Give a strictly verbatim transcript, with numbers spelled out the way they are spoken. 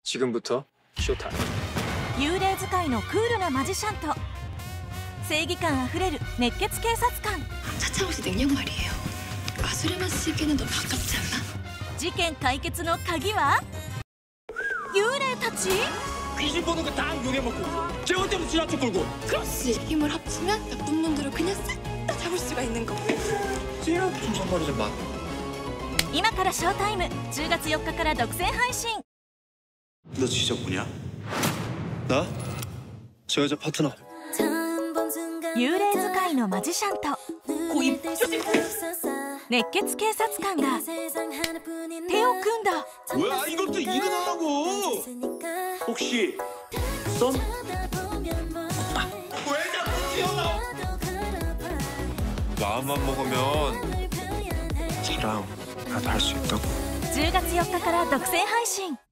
지금부터 쇼타임. 幽霊使いのクールなマジシャンと正義感あふれる熱血警察官。 쫓아오시 능력 말이에요. 아수르만 쓰기에는 너무 가깝지 않나? 事件解決の鍵は幽霊たち。 귀신 보는 거 다 욕해먹고 재혼 때문에 지하철 끌고. 그렇지. 힘을 합치면 나쁜 놈들을 그냥 싹 다 잡을 수가 있는 거. 지하철 좀 말이 좀 많. 今からショータイム。じゅうがつよっかから独占配信。 너 진짜 뭐냐? 나? 저 여자 파트너. 幽霊使いのマジシャンと 고입. 熱血警察官が手を組んだ。 뭐야 이것도 일어나라고. 혹시 썸? 왜 자꾸 튀어나와? 마음만 먹으면 사랑 나도 할 수 있다고. じゅうがつよっかから独占配信。